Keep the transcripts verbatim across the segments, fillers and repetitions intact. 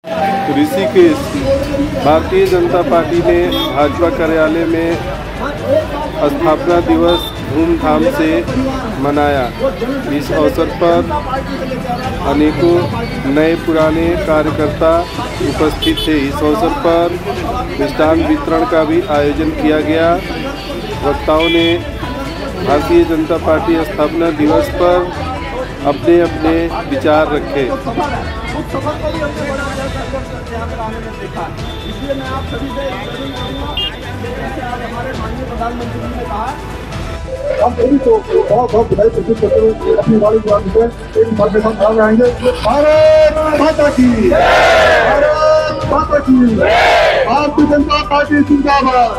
Rishikesh Bharatiya Janata party ने भाजपा कार्यालय में स्थापना दिवस धूमधाम से मनाया। इस अवसर पर अनेकों नए पुराने कार्यकर्ता उपस्थित थे। इस अवसर पर मिष्ठान वितरण का भी आयोजन किया गया। वक्ताओं ने भारतीय जनता पार्टी स्थापना दिवस पर अपने अपने विचार रखे। इसलिए मैं आप सभी से हमारे माननीय प्रधानमंत्री जी ने कहा हम सभी को बहुत बहुत बधाई प्रस्तुत करते हुए अपनी वाली एक बार के साथ आगे आएंगे। भारत माता की, भारत माता की, भारतीय जनता पार्टी जिंदाबाद।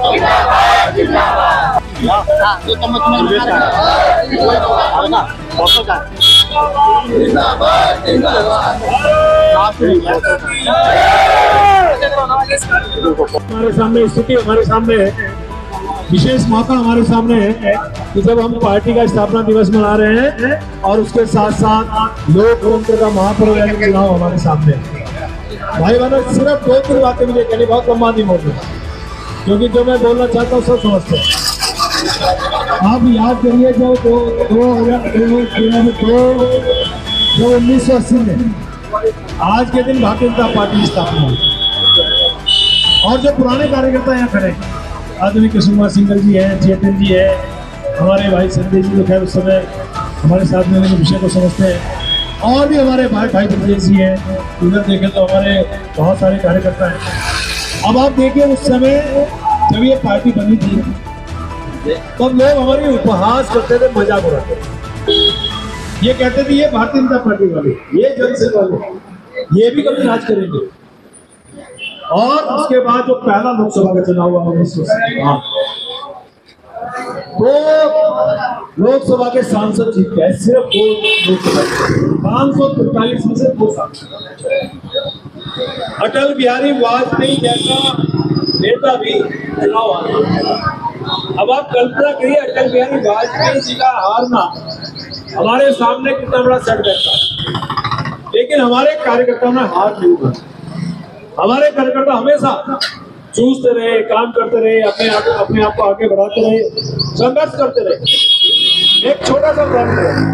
हमारे सामने स्थिति हमारे सामने है, विशेष मौका हमारे सामने है कि जब हम पार्टी का स्थापना दिवस मना रहे हैं और उसके साथ साथ लोकतंत्र का महापर्व यानी चुनाव हमारे सामने है। भाई बहनों, सिर्फ दो तीन बातें मुझे कहनी, बहुत लंबा नहीं बोलूँ क्योंकि जो मैं बोलना चाहता हूँ सब समझते हैं। आप याद करिए जो दो दो हजार दो उन्नीस सौ अस्सी में आज के दिन भारतीय जनता पार्टी स्थापना हुई और जो पुराने कार्यकर्ता यहाँ खड़े आदरणीय कृष्ण कुमार सिंघल जी हैं, चेतन जी है, हमारे भाई संजय जी तो खैर उस समय हमारे साथ में विषय को समझते हैं और भी हमारे भाई भाई ब्रजेश जी हैं। उधर देखें तो हमारे बहुत सारे कार्यकर्ता हैं। अब आप देखिए उस समय जब ये पार्टी बनी थी तब तो लोग हमारी उपहास करते थे, मजाक उड़ाते थे। ये कहते थे ये भारतीय जनता पार्टी वाले, ये जनसंघ वाले, ये भी कभी राज करेंगे। और उसके बाद जो पहला लोकसभा का चुनाव हुआ उन्नीस सौ तो लोकसभा के सांसद जीत गए, सिर्फ दो लोकसभा पाँच सौ तैतालीस में से दो सांसद। अटल बिहारी वाजपेयी जैसा नेता भी चुनाव हारा। अब आप कल्पना करिए अटल बिहारी वाजपेयी जी का हारना हमारे सामने कितना बड़ा सेटबैक था, लेकिन हमारे कार्यकर्ताओं ने हार नहीं मानी। हमारे कार्यकर्ता हमेशा जूझते रहे, काम करते रहे, अपने आप अपने आप को आगे बढ़ाते रहे, संघर्ष करते रहे। एक छोटा सा उदाहरण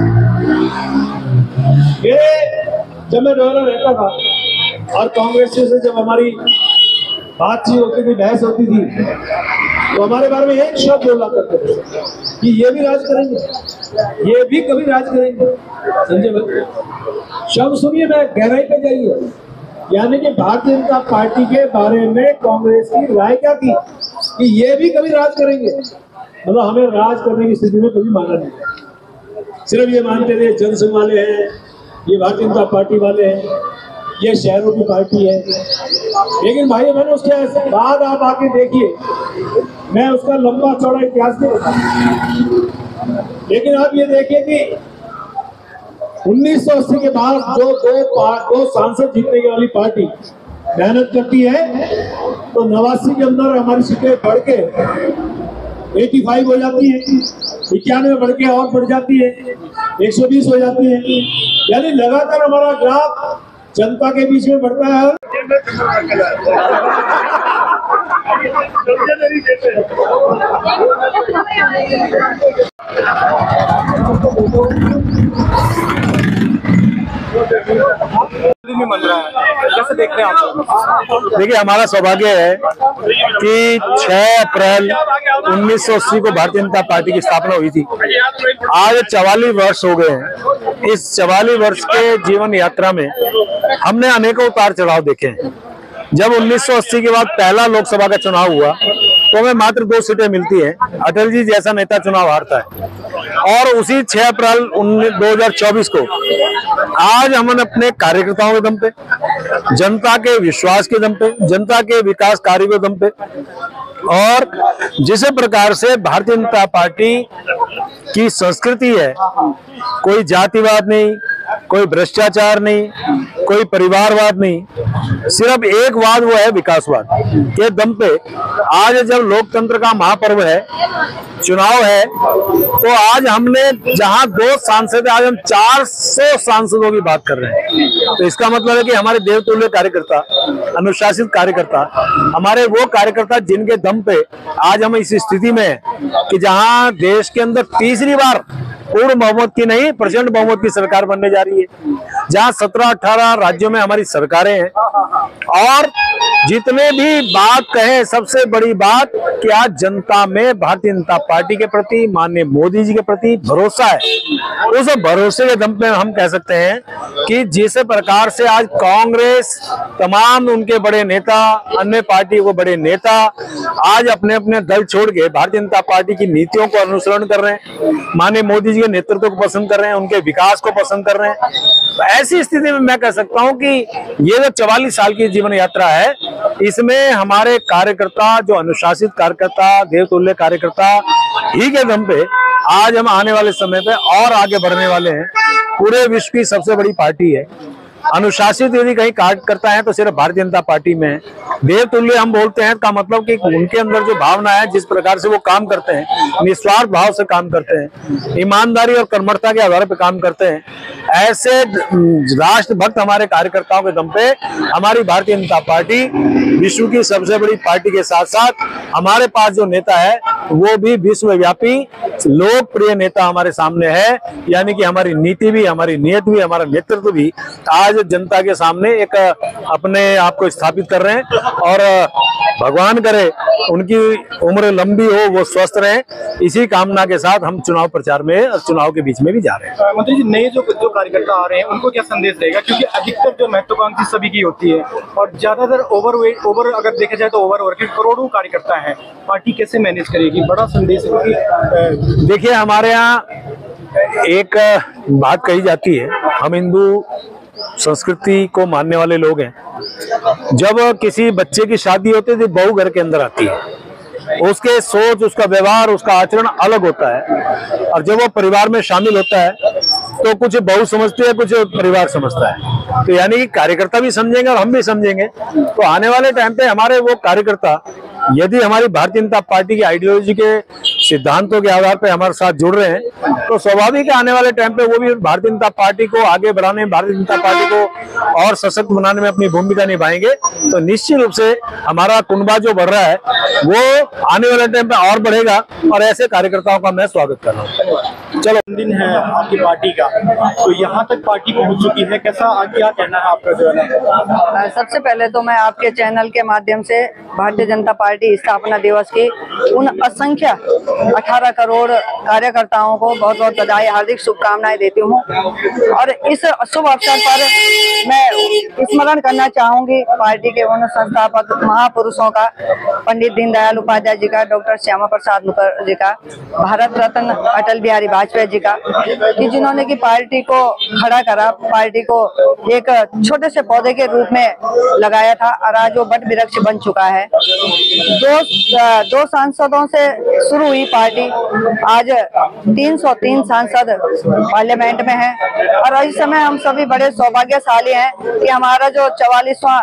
मेरे जब मैं डोला रहता था और कांग्रेस से जब हमारी बातचीत होती थी, बहस होती थी, तो हमारे बारे में एक शब्द बोला करते थे कि ये भी राज करेंगे, ये भी कभी राज करेंगे। संजय भाई शब्द सुनिए, मैं गहराई पे जाइए। यानी कि भारतीय जनता पार्टी के बारे में कांग्रेस की राय क्या थी कि ये भी कभी राज करेंगे। मतलब हमें राज करने की स्थिति में कभी माना नहीं। सिर्फ ये मानते थे जनसंघ वाले हैं, ये भारतीय जनता पार्टी वाले हैं, ये शहरों की पार्टी है। लेकिन भाई मैंने उसके बाद आप आके देखिए, मैं उसका लंबा चौड़ा इतिहास नहीं बताऊं, लेकिन आप ये देखिए कि उन्नीस सौ अस्सी के बाद जो दो दो सांसद जीतने वाली पार्टी मेहनत करती है तो नवासी के अंदर हमारी सीटें बढ़ के पचासी हो जाती है, इक्यानवे बढ़ के और बढ़ जाती है, एक सौ बीस हो जाती है। यानी लगातार हमारा ग्राफ जनता के बीच में बढ़ता है। नहीं बन रहा है, कैसे देखते हैं आप? देखिए, हमारा सौभाग्य है कि छह अप्रैल उन्नीस सौ अस्सी को भारतीय जनता पार्टी की स्थापना हुई थी। आज चवालीस वर्ष हो गए हैं। इस चवालीस वर्ष के जीवन यात्रा में हमने अनेकों उतार चढ़ाव देखे हैं। जब उन्नीस सौ अस्सी के बाद पहला लोकसभा का चुनाव हुआ तो हमें मात्र दो सीटें मिलती है। अटल जी जैसा नेता चुनाव हारता है और उसी छह अप्रैल दो हजार चौबीस को आज हमने अपने कार्यकर्ताओं के दम पे, जनता के विश्वास के दम पे, जनता के विकास कार्य के दम पे और जिस प्रकार से भारतीय जनता पार्टी की संस्कृति है, कोई जातिवाद नहीं, कोई भ्रष्टाचार नहीं, कोई परिवारवाद नहीं, सिर्फ एक वाद, वो है विकासवाद के दम पे। आज जब लोकतंत्र का महापर्व है, चुनाव है, तो आज हमने जहां दो सांसद, आज हम चार सौ सांसदों की बात कर रहे हैं। तो इसका मतलब है कि हमारे देवतुल्य कार्यकर्ता, अनुशासित कार्यकर्ता, हमारे वो कार्यकर्ता जिनके दम पे आज हम इस स्थिति में हैं कि जहां देश के अंदर तीसरी बार पूर्ण बहुमत की नहीं, प्रचंड बहुमत की सरकार बनने जा रही है, जहां सत्रह अठारह राज्यों में हमारी सरकारें हैं। और जितने भी बात कहें, सबसे बड़ी बात कि आज जनता में भारतीय जनता पार्टी के प्रति, माननीय मोदी जी के प्रति भरोसा है। उस भरोसे के दम पे हम कह सकते हैं कि जिस प्रकार से आज कांग्रेस, तमाम उनके बड़े नेता, अन्य पार्टी को बड़े नेता आज अपने अपने दल छोड़ के भारतीय जनता पार्टी की नीतियों को अनुसरण कर रहे हैं, माननीय मोदी जी के नेतृत्व को पसंद कर रहे हैं, उनके विकास को पसंद कर रहे हैं। तो ऐसी स्थिति में मैं कह सकता हूं कि ये जो चवालीस साल की जीवन यात्रा है, इसमें हमारे कार्यकर्ता, जो अनुशासित कार्यकर्ता, देवतुल्य कार्यकर्ता ही के दम पे आज हम आने वाले समय पे और आगे बढ़ने वाले हैं। पूरे विश्व की सबसे बड़ी पार्टी है, अनुशासित यदि कहीं कार्यकर्ता है तो सिर्फ भारतीय जनता पार्टी में है। देवतुल्य हम बोलते हैं का मतलब कि उनके अंदर जो भावना है, जिस प्रकार से वो काम करते हैं, निस्वार्थ भाव से काम करते हैं, ईमानदारी और कर्मठता के आधार पर काम करते हैं, ऐसे राष्ट्रभक्त हमारे कार्यकर्ताओं के दम पे हमारी भारतीय जनता पार्टी विश्व की सबसे बड़ी पार्टी के साथ साथ हमारे पास जो नेता है वो भी विश्वव्यापी लोकप्रिय नेता हमारे सामने है। यानी कि हमारी नीति भी, हमारी नीयत भी, हमारा नेतृत्व भी आज जनता के सामने एक अपने आप को स्थापित कर रहे हैं। और भगवान करे उनकी उम्र लंबी हो, वो स्वस्थ रहे, इसी कामना के साथ हम चुनाव प्रचार में और चुनाव के बीच में भी जा रहे हैं। मंत्री जी, नए जो जो कार्यकर्ता आ रहे हैं उनको क्या संदेश रहेगा, क्योंकि अधिकतर जो महत्वाकांक्षी सभी की होती है और ज्यादातर ओवर ओवर अगर देखा जाए तो ओवर ओवर के करोड़ों कार्यकर्ता हैं, पार्टी कैसे मैनेज करेगी? बड़ा संदेश है क्योंकि देखिए, हमारे यहाँ एक बात कही जाती है, हम हिंदू संस्कृति को मानने वाले लोग हैं। जब किसी बच्चे की शादी होती है तो बहू घर के अंदर आती है, उसके सोच, उसका व्यवहार, उसका आचरण अलग होता है। और जब वो परिवार में शामिल होता है तो कुछ बहू समझती है, कुछ परिवार समझता है। तो यानी कि कार्यकर्ता भी समझेंगे और हम भी समझेंगे। तो आने वाले टाइम पे हमारे वो कार्यकर्ता यदि हमारी भारतीय जनता पार्टी की आइडियोलॉजी के सिद्धांतों के आधार पर हमारे साथ जुड़ रहे हैं तो स्वाभाविक है आने वाले टाइम पे वो भी भारतीय जनता पार्टी को आगे बढ़ाने, भारतीय जनता पार्टी को और सशक्त बनाने में अपनी भूमिका निभाएंगे। तो निश्चित रूप से हमारा कुनबा जो बढ़ रहा है वो आने वाले टाइम पे और बढ़ेगा और ऐसे कार्यकर्ताओं का मैं स्वागत कर रहा हूँ। चलो, दिन है आपकी पार्टी का, तो यहाँ तक पार्टी पहुँच चुकी है, कैसा क्या कहना है आपका जो है? सबसे पहले तो मैं आपके चैनल के माध्यम से भारतीय जनता पार्टी स्थापना दिवस की उन असंख्य अठारह करोड़ कार्यकर्ताओं को बहुत बहुत बधाई, हार्दिक शुभकामनाएं देती हूँ। और इस शुभ अवसर पर मैं स्मरण करना चाहूंगी पार्टी के उन संस्थापक महापुरुषों का, पंडित दीनदयाल उपाध्याय जी का, डॉक्टर श्यामा प्रसाद मुखर्जी का, भारत रत्न अटल बिहारी वाजपेयी जी का, कि जिन्होंने की पार्टी को खड़ा करा, पार्टी को एक छोटे से पौधे के रूप में लगाया था और आज वो बट वृक्ष बन चुका है। दो दो सांसदों से शुरू हुई पार्टी, आज तीन सौ तीन सांसद पार्लियामेंट में हैं और इस समय हम सभी बड़े सौभाग्यशाली हैं कि हमारा जो चवालीसवां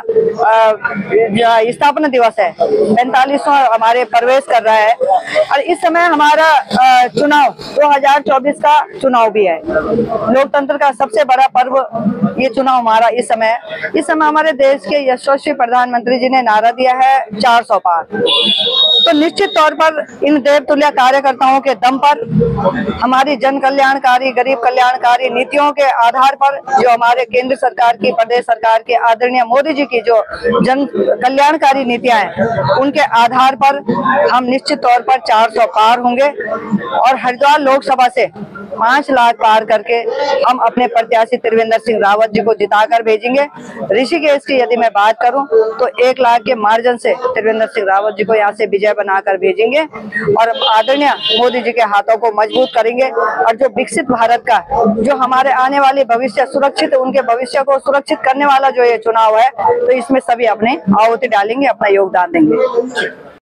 स्थापना दिवस है, पैंतालीसवां हमारे प्रवेश कर रहा है और इस समय हमारा चुनाव दो हज़ार चौबीस का चुनाव भी है। लोकतंत्र का सबसे बड़ा पर्व ये चुनाव हमारा इस समय इस समय हमारे देश के यशस्वी प्रधानमंत्री जी ने नारा दिया है चार सौ पार। तो निश्चित तौर पर इन देवतुल्य कार्यकर्ताओं के दम पर हमारी जन कल्याणकारी, गरीब कल्याणकारी नीतियों के आधार पर, जो हमारे केंद्र सरकार की, प्रदेश सरकार की, आदरणीय मोदी जी की जो जन कल्याणकारी नीतियां हैं, उनके आधार पर हम निश्चित तौर पर चार सौ पार होंगे और हरिद्वार लोकसभा से पांच लाख पार करके हम अपने प्रत्याशी त्रिवेंद्र सिंह रावत जी को जिताकर भेजेंगे। ऋषिकेश की यदि मैं बात करूं तो एक लाख के मार्जिन से त्रिवेंद्र सिंह रावत जी को यहां से विजय बनाकर भेजेंगे और आदरणीय मोदी जी के हाथों को मजबूत करेंगे। और जो विकसित भारत का, जो हमारे आने वाले भविष्य सुरक्षित, उनके भविष्य को सुरक्षित करने वाला जो ये चुनाव है, तो इसमें सभी अपने आहुति डालेंगे, अपना योगदान देंगे।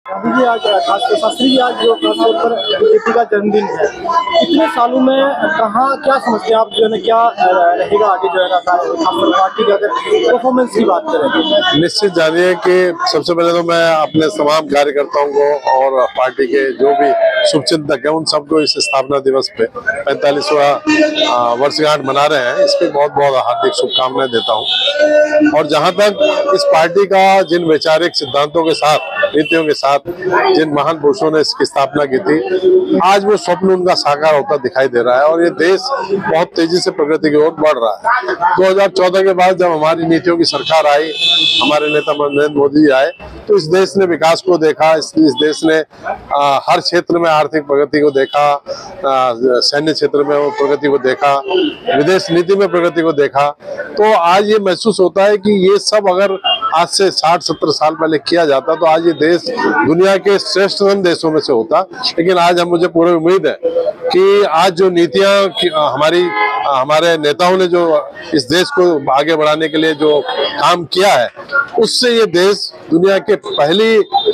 गांधी जी आज खासकर शास्त्री जी आज जो खासतौर पर बीजेपी का जन्मदिन है, इतने सालों में कहाँ क्या समझते हैं आप, जो है ना क्या रहेगा आगे जो है ना खासकर पार्टी की अगर परफॉर्मेंस की बात करें? निश्चित जानिए कि सबसे पहले तो मैं अपने तमाम कार्यकर्ताओं को और पार्टी के जो भी शुभचिंतक हैं उन सबको इस स्थापना दिवस पे पैंतालीसवां वर्षगांठ मना रहे हैं, इस पे बहुत बहुत हार्दिक शुभकामनाएं देता हूं। और जहां तक इस पार्टी का जिन वैचारिक सिद्धांतों के साथ, नीतियों के साथ जिन महान पुरुषों ने इसकी स्थापना की थी, आज वो स्वप्न उनका साकार होता दिखाई दे रहा है और ये देश बहुत तेजी से प्रगति की ओर बढ़ रहा है। दो हज़ार चौदह के बाद जब हमारी नीतियों की सरकार आई, हमारे नेता नरेंद्र मोदी जी आए, तो इस देश ने विकास को देखा, इस, इस देश ने आ, हर क्षेत्र में आर्थिक प्रगति को देखा, सैन्य क्षेत्र में वो प्रगति को देखा, विदेश नीति में प्रगति को देखा। तो आज ये महसूस होता है कि ये सब अगर आज से साठ सत्तर साल पहले किया जाता तो आज ये देश दुनिया के श्रेष्ठतम देशों में से होता। लेकिन आज हम मुझे पूरी उम्मीद है कि आज जो नीतियां हमारी हमारे नेताओं ने जो इस देश को आगे बढ़ाने के लिए जो काम किया है, उससे ये देश दुनिया के पहली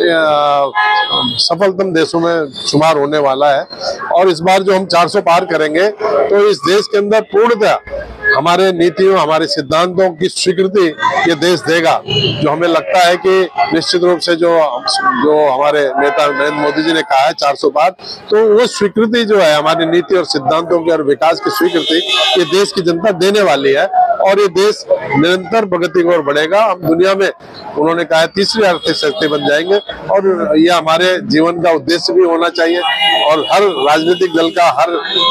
सफलतम देशों में शुमार होने वाला है। और इस बार जो हम चार सौ पार करेंगे तो इस देश के अंदर पूर्णतः हमारे नीतियों, हमारे सिद्धांतों की स्वीकृति ये देश देगा, जो हमें लगता है कि निश्चित रूप से जो जो हमारे नेता नरेंद्र मोदी जी ने कहा है चार सौ पार, तो वो स्वीकृति जो है हमारी नीति और सिद्धांतों की और विकास की स्वीकृति ये देश की जनता देने वाली है और ये देश निरंतर प्रगति की ओर बढ़ेगा। हम दुनिया में, उन्होंने कहा है, तीसरी आर्थिक शक्ति बन जाएंगे और ये हमारे जीवन का उद्देश्य भी होना चाहिए और हर राजनीतिक दल का, हर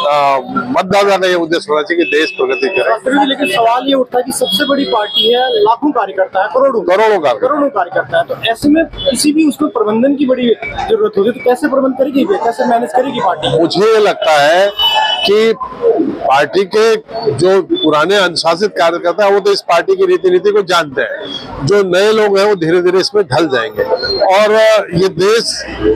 मतदाता का ये उद्देश्य होना चाहिए कि देश प्रगति करे। लेकिन सवाल ये उठता है कि सबसे बड़ी पार्टी है, लाखों कार्यकर्ता है, करोड़ों करोड़ों का करोड़ों कार्यकर्ता है, तो ऐसे में किसी भी उसमें प्रबंधन की बड़ी जरूरत होती है, तो कैसे प्रबंध करेगी, कैसे मैनेज करेगी पार्टी? मुझे लगता है कि पार्टी के जो पुराने अनुशासित कार्यकर्ता है वो तो इस पार्टी की रीति नीति को जानते हैं, जो नए लोग हैं वो धीरे धीरे इसमें ढल जाएंगे। और ये देश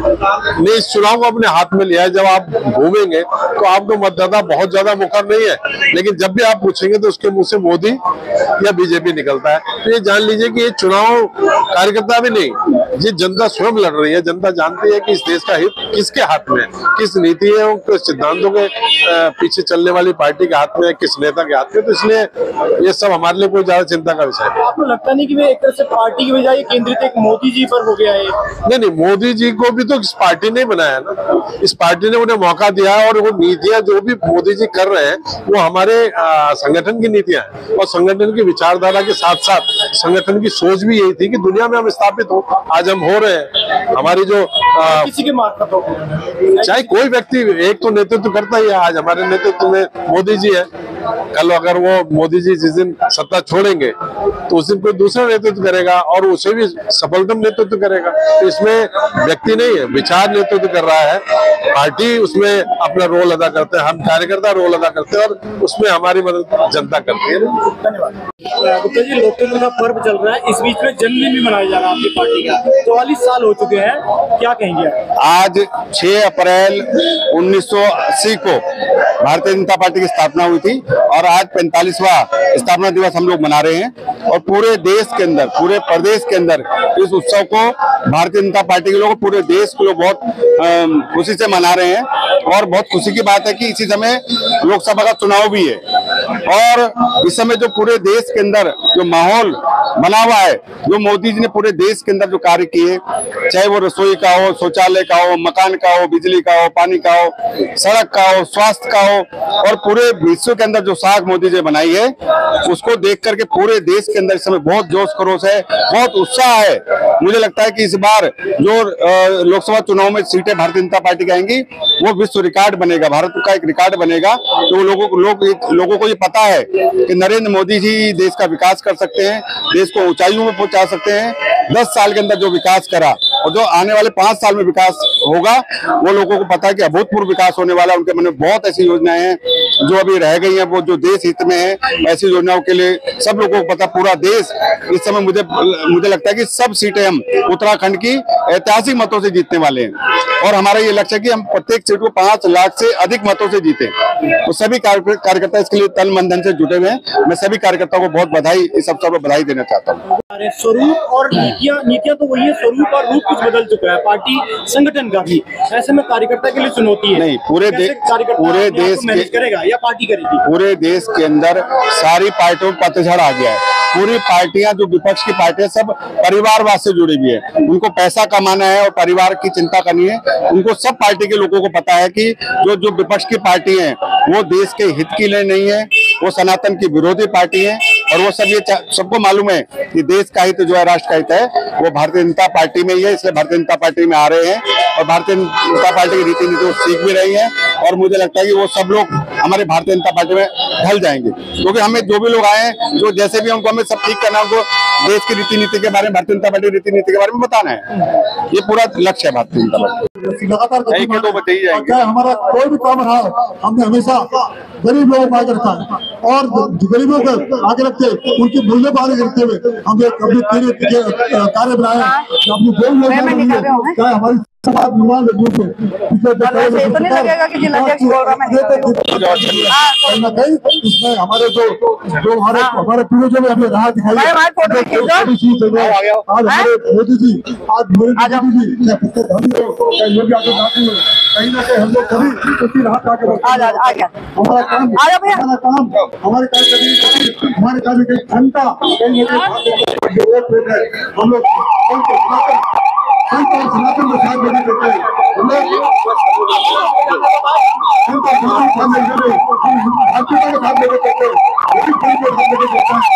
ने इस चुनाव को अपने हाथ में लिया है। जब आप घूमेंगे तो आपको मतदाता बहुत ज्यादा मुखर नहीं है, लेकिन जब भी आप पूछेंगे तो उसके मुंह से मोदी या बीजेपी निकलता है। तो ये जान लीजिए कि ये चुनाव कार्यकर्ता भी नहीं, ये जनता स्वयं लड़ रही है। जनता जानती है कि इस देश का हित किसके हाथ में है, किस नीतियों के सिद्धांतों के पीछे चलने वाली पार्टी के हाथ में है, किस नेता के हाथ में। तो इसलिए ये सब हमारे लिए कोई ज्यादा चिंता का विषय है। आपको लगता नहीं कि वे एक तरह से पार्टी की बजाय केंद्रित एक मोदी जी पर हो गया है? नहीं नहीं, मोदी जी को भी तो इस पार्टी ने बनाया ना, इस पार्टी ने उन्हें मौका दिया है और वो नीतियां जो भी मोदी जी कर रहे हैं वो हमारे संगठन की नीतियां हैं और संगठन की विचारधारा के साथ साथ संगठन की सोच भी यही थी कि दुनिया में हम स्थापित हो। आज हम हो रहे हैं, हमारी जो आ, किसी के मार्फत हो, चाहे कोई व्यक्ति, एक तो नेतृत्व करता ही है। आज हमारे नेतृत्व में मोदी जी है, कल अगर वो मोदी जी जिस दिन सत्ता छोड़ेंगे तो उस दिन कोई दूसरा नेतृत्व करेगा और उसे भी सफलतम नेतृत्व करेगा। तो इसमें व्यक्ति नहीं है, विचार नेतृत्व कर रहा है, पार्टी उसमें अपना रोल अदा करते हैं, हम कार्यकर्ता रोल अदा करते हैं और उसमें हमारी मदद जनता करती है। धन्यवाद। गुप्ता जी, लोकतंत्र का पर्व चल रहा है, इस बीच में जन्मदिन भी मनाया जा रहा है आपकी पार्टी का, चौवालीस साल हो चुके हैं, क्या कहेंगे? आज छह अप्रैल उन्नीस सौ अस्सी को भारतीय जनता पार्टी की स्थापना हुई थी और आज पैंतालीसवां स्थापना दिवस हम लोग मना रहे हैं और पूरे देश के अंदर, पूरे प्रदेश के अंदर इस उत्सव को भारतीय जनता पार्टी के लोग, पूरे देश के लोग बहुत खुशी से मना रहे हैं। और बहुत खुशी की बात है कि इसी समय लोकसभा का चुनाव भी है और इस समय जो पूरे देश के अंदर जो माहौल बना हुआ है, जो मोदी जी ने पूरे देश के अंदर जो कार्य किए, चाहे वो रसोई का हो, शौचालय का हो, मकान का हो, बिजली का हो, पानी का हो, सड़क का हो, स्वास्थ्य का हो, और पूरे विश्व के अंदर जो साख मोदी जी बनाई है, उसको देख करके पूरे देश के अंदर इस समय बहुत जोश खरोश है, बहुत उत्साह है। मुझे लगता है कि इस बार जो लोकसभा चुनाव में सीटें भारतीय जनता पार्टी की आएंगी वो विश्व रिकॉर्ड बनेगा, भारत का एक रिकॉर्ड बनेगा। तो लोगों को लोग लोगों को ये पता है कि नरेंद्र मोदी जी देश का विकास कर सकते हैं, देश को ऊंचाइयों में पहुंचा सकते हैं। दस साल के अंदर जो विकास करा और जो आने वाले पांच साल में विकास होगा वो लोगों को पता है कि अभूतपूर्व विकास होने वाला है। उनके मन में बहुत ऐसी योजनाएं हैं जो अभी रह गई हैं, वो जो देश हित में है, ऐसी योजनाओं के लिए सब लोगों को पता। पूरा देश इस समय मुझे मुझे लगता है कि सब सीटें हम उत्तराखंड की ऐतिहासिक मतों से जीतने वाले हैं और हमारा ये लक्ष्य है कि हम प्रत्येक सीट को पांच लाख से अधिक मतों से जीते। तो सभी कार्यकर्ता इसके लिए तन मन धन से जुटे हुए हैं। मैं सभी कार्यकर्ताओं को बहुत बधाई, इस अवसर पर बधाई देना चाहता हूँ। स्वरूप और नीतियां नीतियां तो वही है, स्वरूप और रूप कुछ कुछ बदल चुका है, पार्टी संगठन का भी, ऐसे में कार्यकर्ता के लिए चुनौती है। नहीं, पूरे देश पूरे देश के करेगा या पार्टी करेगी? पूरे देश के अंदर सारी पार्टियों में पतझड़ आ गया है। पूरी पार्टियां जो विपक्ष की पार्टियां सब परिवारवाद से जुड़ी हुई है, उनको पैसा कमाना है और परिवार की चिंता करनी है। उनको सब पार्टी के लोगों को पता है कि जो जो विपक्ष की पार्टी है वो देश के हित के लिए नहीं है, वो सनातन की विरोधी पार्टी है। और वो सब ये सबको मालूम है कि देश का हित जो है, राष्ट्र का हित है, वो भारतीय जनता पार्टी में ही है। इसलिए भारतीय जनता पार्टी में आ रहे हैं और भारतीय जनता पार्टी की रीति नीति को सीख भी रही है। और मुझे लगता है कि वो सब लोग हमारे भारतीय जनता पार्टी में ढल जाएंगे, क्योंकि हमें जो भी लोग आए हैं, जो जैसे भी उनको हमें सब ठीक करना है, उनको देश की रीति नीति के बारे में, भारतीय जनता पार्टी रीति नीति के बारे में बताना है। ये पूरा लक्ष्य है भारतीय जनता पार्टी। लगातार तो बताइए जाएंगे। चाहे हमारा कोई भी काम रहा, हमने हमेशा गरीब लोगों को आगे रखा है और गरीबों को आगे रखते, उनके मूल्य को आगे रखते हुए हमने अपने तीन कार्य बनाए। अपनी जो भी चाहे हमारी समाज निर्माण ग्रुप कहीं ना कहीं इसमें हमारे जो जो हमारे हमारे पूर्वजों में हमें राह दिखाई। आज हमारे मोदी जी, आज नरेंद्र मोदी जी, योगी आदित्यनाथ जी, कहीं ना कहीं हम लोग सभी उसी राह पे आगे हमारा काम हमारा काम हमारे कार्य हमारे कार्य की क्षमता कहीं ना कहीं हम लोग सनातन के साथ देने देते हैं। हम लोग भारतीयता के साथ देने देते हैं, के साथ देने देते हैं।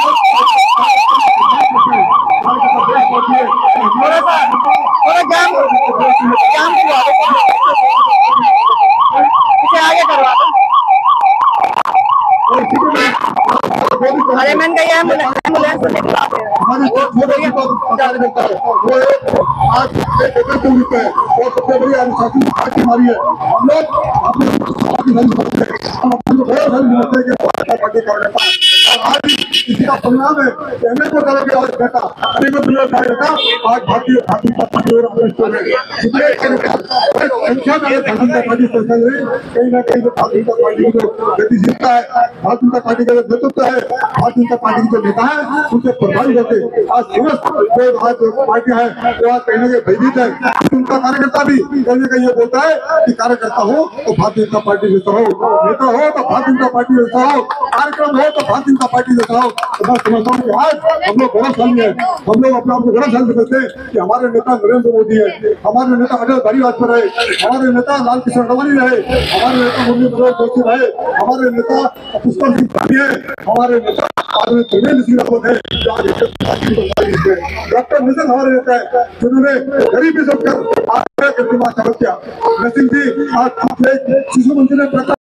आगे करवा अरे मैंने कहा एम्बुलेंस हमारी कार्य करता है वो आज और सबसे बड़ी अनुशासन पार्टी हमारी है। हम लोग और आज इसी का परिणाम है कि हमें को तरह के आज बेटा अनेकों दुनिया का बेटा आज भारतीय भारतीय पार्टी और संख्या में भारतीय पार्टी कहीं ना कहीं भारतीय पार्टी की जो गतिशीलता है, भारतीय जनता पार्टी का जो नेतृत्व है, भारतीय जनता पार्टी के जो नेता है, उनसे प्रभावित होते आज समस्त जो आज पार्टियां हैं वो आज कहीं ना कहीं भयभीत है। उनका कार्यकर्ता भी कहीं ना कहीं ये बोलता है कि कार्यकर्ता हो तो भारतीय जनता पार्टी जैसा हो, नेता हो तो भारतीय जनता पार्टी जैसा हो, कार्यक्रम हो तो भारतीय जनता पार्टी जैसा हो। तो मैं समझता हूँ कि आज हम लोग गौरवशाली है, हम लोग अपने आप को गौरवशाली समझते हैं कि हमारे नेता नरेंद्र मोदी है, हमारे नेता अटल बिहारी वाजपेयी रहे, हमारे नेता लाल कृष्ण अडवाणी रहे, हमारे नेता मुरली मनोहर जोशी रहे, हमारे नेता पुष्कर सिंह धामी है, हमारे नेता त्रिवेंद्र सिंह रावत है, डॉक्टर नितिन हमारे नेता है जिन्होंने गरीबी से उठकर आज नरसिंह जी आज शिशु मंत्री ने